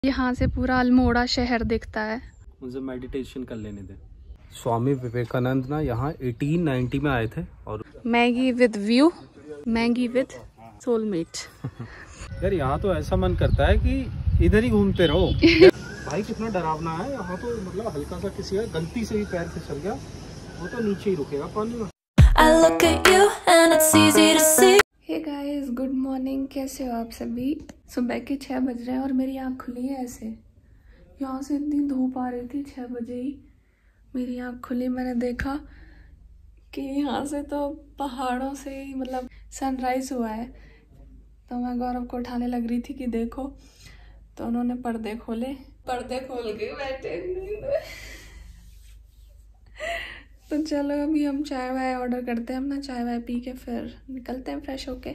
यहाँ से पूरा अल्मोड़ा शहर दिखता है। मुझे मेडिटेशन कर लेने दे। स्वामी विवेकानंद ना यहाँ 1890 में आए थे। और Maggi with view, Maggi with soulmate. यार यहाँ तो ऐसा मन करता है कि इधर ही घूमते रहो। भाई कितना डरावना है यहाँ तो, मतलब हल्का सा किसी का गलती से भी पैर फिसल गया वो तो नीचे ही रुकेगा पानी में। Hey guys, good morning. कैसे हो आप सभी? सुबह के 6 बज रहे हैं और मेरी आँख खुली है ऐसे। यहाँ से इतनी धूप आ रही थी 6 बजे ही मेरी आँख खुली। मैंने देखा कि यहाँ से तो पहाड़ों से ही मतलब सनराइज हुआ है। तो मैं गौरव को उठाने लग रही थी कि देखो, तो उन्होंने पर्दे खोल के बैठे। तो चलो अभी हम चाय वाय ऑर्डर करते हैं, अपना चाय वाय पी के फिर निकलते हैं फ्रेश होके।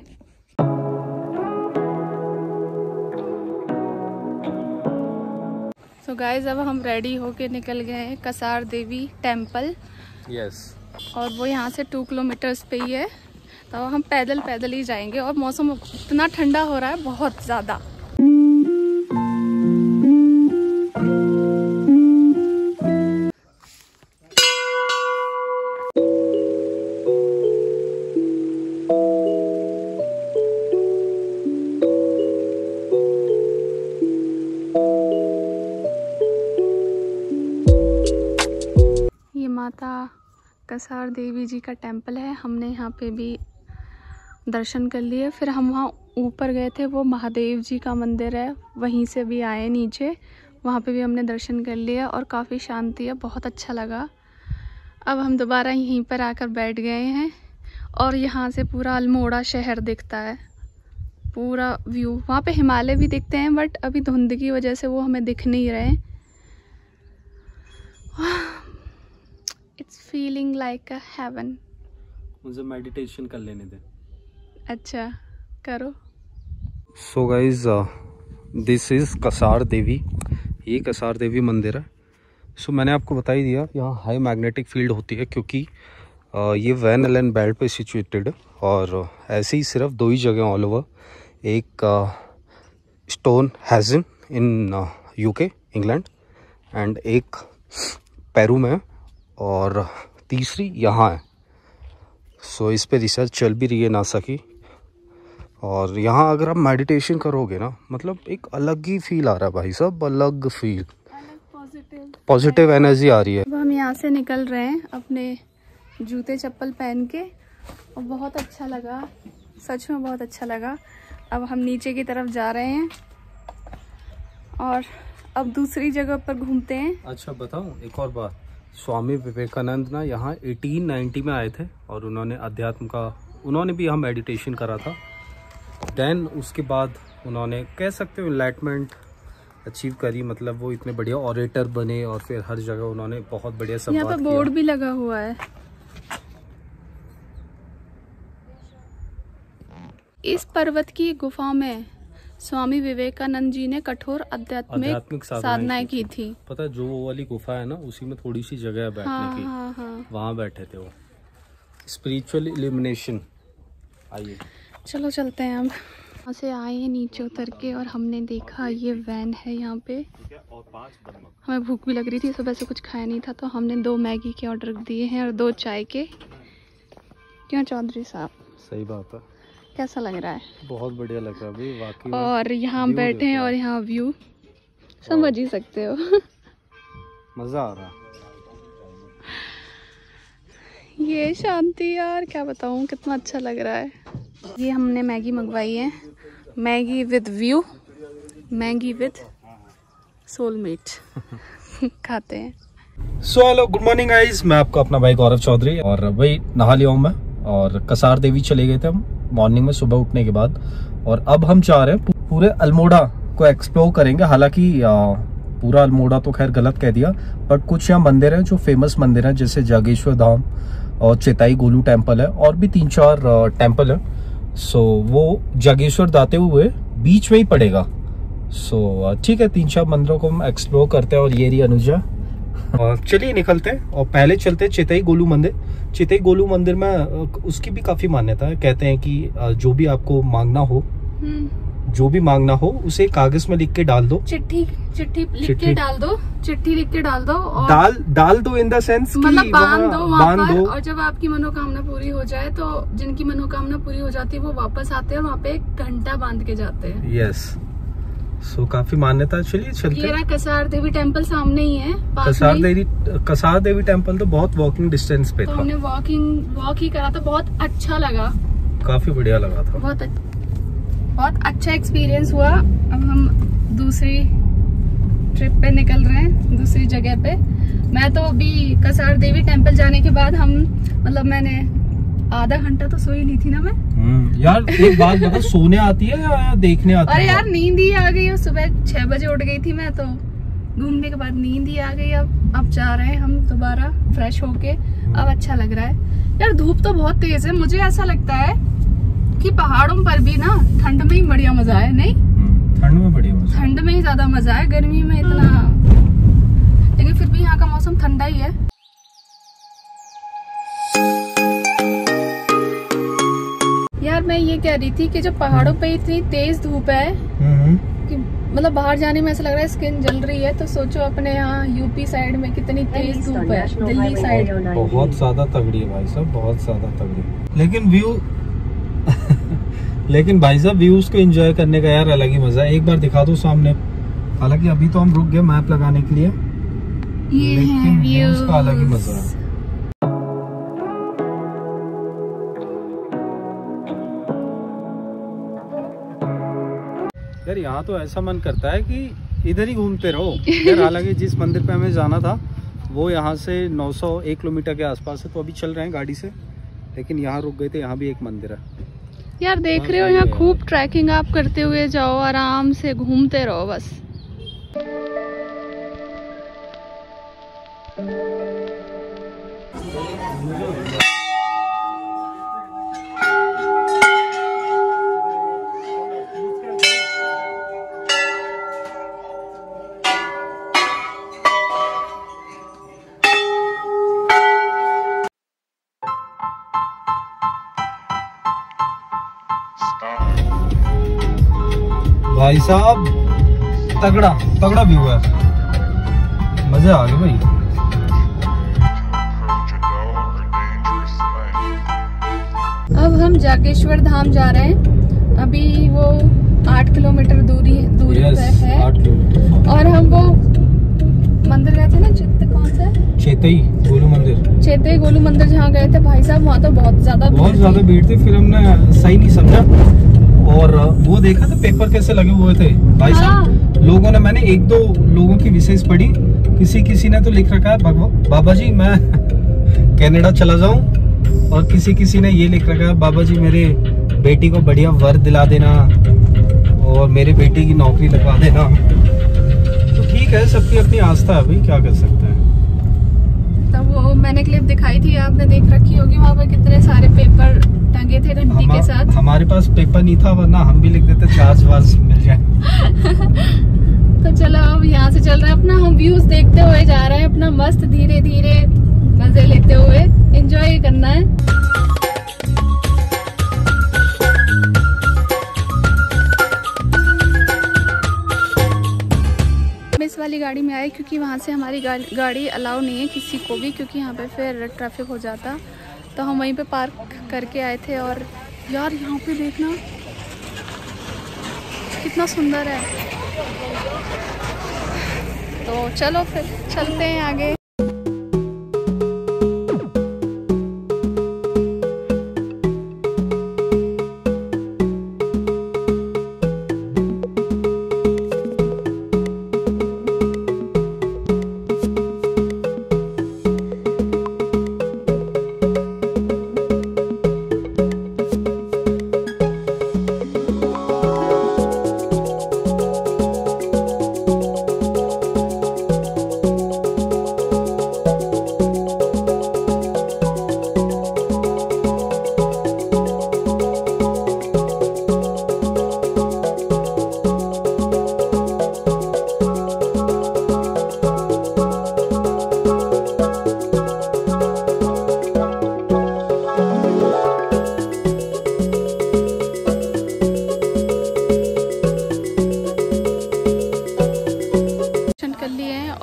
सो गाइज, अब हम रेडी होके निकल गए हैं कसार देवी टेम्पल। यस। और वो यहाँ से 2 किलोमीटर्स पे ही है। तो हम पैदल ही जाएंगे। और मौसम इतना ठंडा हो रहा है, बहुत ज़्यादा। माता कसार देवी जी का टेम्पल है। हमने यहाँ पे भी दर्शन कर लिए। फिर हम वहाँ ऊपर गए थे, वो महादेव जी का मंदिर है, वहीं से भी आए नीचे, वहाँ पे भी हमने दर्शन कर लिया और काफ़ी शांति है, बहुत अच्छा लगा। अब हम दोबारा यहीं पर आकर बैठ गए हैं और यहाँ से पूरा अल्मोड़ा शहर दिखता है, पूरा व्यू। वहाँ पे हिमालय भी दिखते हैं बट अभी धुंध की वजह से वो हमें दिख नहीं रहे। It's feeling like a heaven. मुझे मेडिटेशन कर लेने दे। अच्छा, करो। So guys, this is Kasar देवी। ये कसार देवी मंदिर है। So मैंने आपको बता ही दिया, यहाँ हाई मैग्नेटिक फील्ड होती है क्योंकि ये वैन एलन बेल्ट पे सिचुएटेड है। और ऐसे ही सिर्फ 2 ही जगह ऑल ओवर, एक Stonehenge in UK England and एक पेरू में और तीसरी यहाँ है। सो इस पे रिसर्च चल भी रही है नासा की। और यहाँ अगर आप मेडिटेशन करोगे ना, मतलब एक अलग ही फील आ रहा है भाई, सब अलग फील, पॉजिटिव एनर्जी आ रही है। अब हम यहाँ से निकल रहे हैं अपने जूते चप्पल पहन के और बहुत अच्छा लगा, सच में बहुत अच्छा लगा। अब हम नीचे की तरफ जा रहे हैं और अब दूसरी जगह पर घूमते हैं। अच्छा बताऊँ एक और बात, स्वामी विवेकानंद ना यहाँ 1890 में आए थे और उन्होंने अध्यात्म का, उन्होंने भी यहाँ मेडिटेशन करा था। देन उसके बाद उन्होंने कह सकते हो एनलाइटमेंट अचीव करी, मतलब वो इतने बढ़िया ऑरेटर बने और फिर हर जगह उन्होंने बहुत बढ़िया संवाद किया। यहाँ पे बोर्ड भी लगा हुआ है। इस पर्वत की गुफा में स्वामी विवेकानंद जी ने कठोर आध्यात्मिक साधनाएं की थी। पता है, जो वो वाली गुफा है ना, उसी में थोड़ी सी जगह है बैठने की। हाँ। वहाँ बैठे थे वो, स्पिरिचुअल इल्यूमिनेशन। आइए चलो चलते हैं। हम वहाँ से आए हैं नीचे उतर के और हमने देखा ये वैन है यहाँ पे। हमें भूख भी लग रही थी, सुबह से कुछ खाया नहीं था, तो हमने 2 मैगी के ऑर्डर दिए हैं और 2 चाय के। क्यों चौधरी साहब? सही बात है। कैसा लग रहा है? बहुत बढ़िया लग रहा है भाई, वाकई। और यहाँ बैठे हैं और यहाँ व्यू समझ ही सकते हो। मजा आ रहा। ये शांति यार, क्या बताऊँ, कितना अच्छा लग रहा है। ये हमने मैगी मंगवाई है, Maggi with view, Maggi with soulmate. खाते हैं। So hello, good morning guys, मैं आपका अपना भाई गौरव चौधरी। और वही नहा लिया हूँ मैं और कसार देवी चले गए थे हम मॉर्निंग में, सुबह उठने के बाद। और अब हम जा रहे हैं पूरे अल्मोड़ा को एक्सप्लोर करेंगे। हालांकि पूरा अल्मोड़ा तो खैर गलत कह दिया, बट कुछ यहाँ मंदिर हैं जो फेमस मंदिर हैं, जैसे जागेश्वर धाम और चेताई गोलू टेम्पल है और भी 3-4 टेम्पल है। सो वो जागेश्वर दाते हुए बीच में ही पड़ेगा। सो ठीक है, 3-4 मंदिरों को हम एक्सप्लोर करते हैं। और ये रही अनुजा। चलिए निकलते हैं और पहले चलते हैं चेताई गोलू मंदिर। चेताई गोलू मंदिर में उसकी भी काफी मान्यता है। कहते हैं कि जो भी आपको मांगना हो जो भी मांगना हो उसे कागज में लिख के डाल दो, चिट्ठी लिख के डाल दो, चिट्ठी लिख के डाल दो और डाल दो इन द सेंस मतलब बांध दो वहाँ पर। और जब आपकी मनोकामना पूरी हो जाए तो जिनकी मनोकामना पूरी हो जाती है वो वापस आते हैं और वहाँ पे एक घंटा बांध के जाते हैं। यस, सो काफी मान्यता। चलिए चलते हैं। कसार देवी टेम्पल सामने ही है, कसार देवी टेम्पल तो बहुत वॉकिंग डिस्टेंस पे था। हमने वॉक ही करा था, बहुत अच्छा लगा, काफी बढ़िया लगा था, बहुत अच्छा एक्सपीरियंस हुआ। अब हम दूसरी ट्रिप पे निकल रहे हैं, दूसरी जगह पे। मैं तो अभी कसार देवी टेम्पल जाने के बाद मैंने आधा घंटा तो सोई नहीं थी ना मैं। यार एक बात बता, सोने आती है या देखने आती है? अरे यार नींद ही आ गई, सुबह 6 बजे उठ गई थी मैं, तो घूमने के बाद नींद ही आ गई। अब जा रहे हैं हम दोबारा फ्रेश होके, अब अच्छा लग रहा है। यार धूप तो बहुत तेज है, मुझे ऐसा लगता है कि पहाड़ों पर भी ना ठंड में ही बढ़िया मजा है। नहीं, ठंड में बढ़िया मजा, ठंड में ही ज्यादा मजा है, गर्मी में इतना, लेकिन फिर भी यहाँ का मौसम ठंडा ही है। यार मैं ये कह रही थी कि जो पहाड़ों पे इतनी तेज धूप है कि मतलब बाहर जाने में ऐसा लग रहा है स्किन जल रही है, तो सोचो अपने यहाँ यूपी साइड में कितनी तेज धूप है, दिल्ली साइड बहुत ज्यादा तगड़ी है भाई साहब, बहुत ज्यादा तगड़ी। लेकिन भाई साहब व्यूज को एंजॉय करने का यार अलग ही मजा है। एक बार दिखा दो सामने, हालांकि अभी तो हम रुक गए मैप लगाने के लिए, लेकिन व्यूज का अलग ही मजा है। यार यहाँ तो ऐसा मन करता है कि इधर ही घूमते रहो यार। हालांकि जिस मंदिर पे हमें जाना था वो यहाँ से 901 किलोमीटर के आसपास है, तो अभी चल रहे हैं गाड़ी से, लेकिन यहाँ रुक गए थे। यहाँ भी एक मंदिर है यार, देख रहे हो यहाँ खूब ट्रैकिंग आप करते हुए जाओ, आराम से घूमते रहो बस। भाई साहब तगड़ा व्यू है, मजे आ गए भाई। अब हम जागेश्वर धाम जा रहे हैं, अभी वो 8 किलोमीटर दूरी पे है। 8 किलोमीटर। और हम वो मंदिर गए थे ना, कौन सा चेतई गोलू मंदिर जहाँ गए थे भाई साहब, वहाँ तो बहुत ज्यादा भीड़ थी। फिर हमने सही नहीं समझा और वो देखा था पेपर कैसे लगे हुए थे भाई साहब। लोगों ने, मैंने 1-2 लोगों की विशेष पढ़ी, किसी ने तो लिख रखा है बाबा जी मैं कनाडा चला जाऊं, और किसी ने ये लिख रखा है बाबा जी मेरे बेटी को बढ़िया वर दिला देना और मेरे बेटी की नौकरी लगवा देना। तो ठीक है, सबकी अपनी आस्था है, अभी क्या कर सकते हैं। तो वो मैंने क्लिप दिखाई थी, आपने देख रखी होगी, वहाँ पे कितने सारे पेपर टंगे थे घंटी के साथ। हमारे पास पेपर नहीं था, वरना हम भी लिख देते, चार्ज वार्ज मिल जाए। तो चलो अब यहाँ से चल रहे हैं, अपना हम व्यूज देखते हुए जा रहे हैं, अपना मस्त धीरे धीरे मजे लेते हुए एंजॉय करना है। इस वाली गाड़ी में आए क्योंकि वहाँ से हमारी गाड़ी अलाउ नहीं है किसी को भी, क्योंकि यहाँ पे फिर ट्रैफिक हो जाता, तो हम वहीं पे पार्क करके आए थे। और यार यहाँ पे देखना कितना सुंदर है। तो चलो फिर चलते हैं आगे।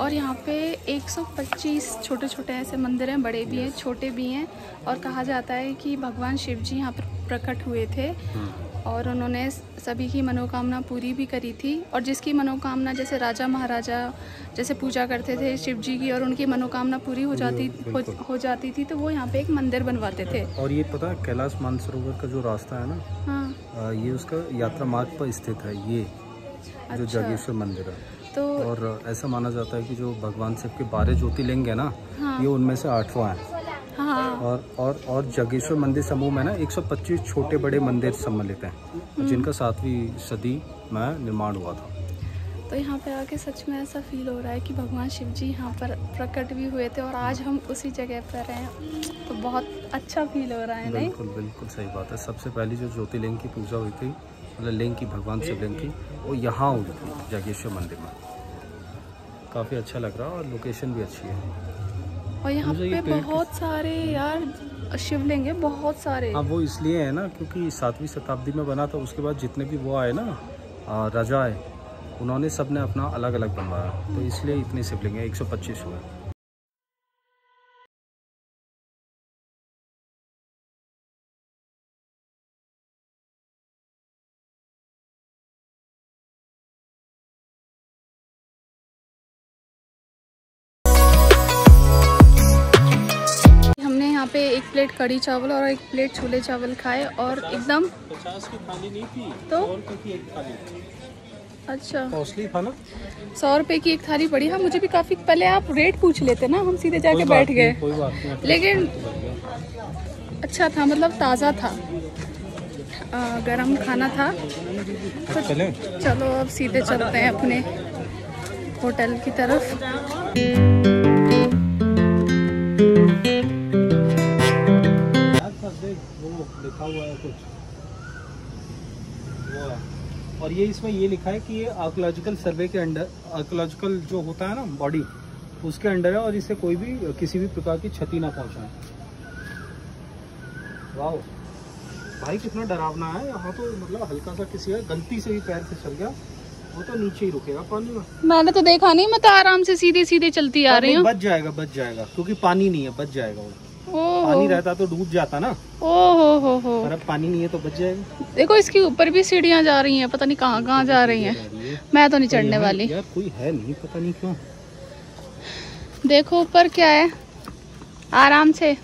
और यहाँ पे 125 छोटे छोटे ऐसे मंदिर हैं, बड़े भी हैं छोटे भी हैं। और कहा जाता है कि भगवान शिव जी यहाँ पर प्रकट हुए थे और उन्होंने सभी की मनोकामना पूरी भी करी थी। और जिसकी मनोकामना, जैसे राजा महाराजा जैसे पूजा करते थे शिव जी की और उनकी मनोकामना पूरी हो जाती थी तो वो यहाँ पे एक मंदिर बनवाते थे। और ये पता है कैलाश मानसरोवर का जो रास्ता है ना, हाँ, ये उसका यात्रा मार्ग पर स्थित है ये जो जागेश्वर मंदिर है। तो और ऐसा माना जाता है कि जो भगवान शिव के 12 ज्योतिर्लिंग है ना, हाँ, ये उनमें से 8वां है। हाँ। और जागेश्वर मंदिर समूह में ना 125 छोटे बड़े मंदिर सम्मिलित हैं जिनका 7वीं सदी में निर्माण हुआ था। तो यहाँ पे आके सच में ऐसा फील हो रहा है कि भगवान शिव जी यहाँ पर प्रकट भी हुए थे और आज हम उसी जगह पर हैं, तो बहुत अच्छा फील हो रहा है। नहीं, बिल्कुल बिल्कुल सही बात है। सबसे पहली जो ज्योतिर्लिंग की पूजा हुई थी, मतलब लिंग की, भगवान शिवलिंग की, वो यहाँ हुई थी जागेश्वर मंदिर में। काफ़ी अच्छा लग रहा है और लोकेशन भी अच्छी है। और यहाँ पे बहुत सारे यार शिवलिंग है, बहुत सारे। हाँ, वो इसलिए है ना क्योंकि 7वीं शताब्दी में बना था। उसके बाद जितने भी वो आए ना राजा आए, उन्होंने सबने अपना अलग अलग बनवाया, तो इसलिए इतने शिवलिंग है, 125 हुए। हमने यहाँ पे 1 प्लेट कढ़ी चावल और 1 प्लेट छोले चावल खाए और एकदम 50 की थाली नहीं थी, तो 100 रुपए की एक थाली। अच्छा, कॉस्टली था ना, 100 रुपए की एक थाली पड़ी। हाँ, मुझे भी काफ़ी, पहले आप रेट पूछ लेते ना, हम सीधे जाके बैठ गए। कोई बात नहीं, लेकिन अच्छा था, मतलब ताज़ा था, गरम खाना था। तो चलो अब सीधे चलते हैं अपने होटल की तरफ। लिखा हुआ है कुछ वो है, और ये इसमें ये लिखा है कि ये आर्कोलॉजिकल सर्वे के अंडर, आर्कोलॉजिकल जो होता है ना बॉडी, उसके अंडर है और इससे कोई भी किसी भी प्रकार की क्षति ना पहुंचाए। वाह भाई, कितना डरावना है यहाँ तो। मतलब हल्का सा किसी गलती से भी पैर फिसल गया, वो तो नीचे ही रुकेगा पानी में। मैंने तो देखा नहीं, मैं तो आराम से सीधे सीधे चलती आ रही हूँ। बच जाएगा क्योंकि पानी नहीं है, बच जाएगा वो। पानी रहता तो डूब जाता ना। ओहो हो। पर अब पानी नहीं है तो बच जाएगा। देखो इसके ऊपर भी सीढ़ियाँ जा रही हैं, पता नहीं कहाँ कहाँ जा रही हैं। मैं तो नहीं चढ़ने वाली यार, कोई है नहीं, पता नहीं क्यों। देखो ऊपर क्या है, आराम से।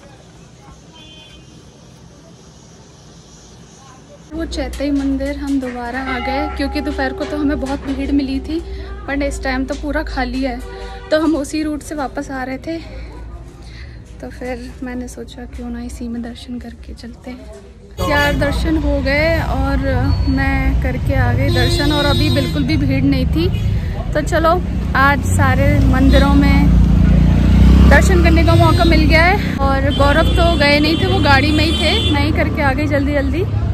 वो चैतई मंदिर हम दोबारा आ गए क्योंकि दोपहर को तो हमें बहुत भीड़ मिली थी, पर इस टाइम तो पूरा खाली है। तो हम उसी रूट से वापस आ रहे थे, तो फिर मैंने सोचा क्यों ना इसी में दर्शन करके चलते हैं। यार दर्शन हो गए और मैं करके आ गई दर्शन, और अभी बिल्कुल भी भीड़ नहीं थी। तो चलो आज सारे मंदिरों में दर्शन करने का मौका मिल गया है। और गौरव तो गए नहीं थे, वो गाड़ी में ही थे, मैं ही करके आ गई जल्दी जल्दी।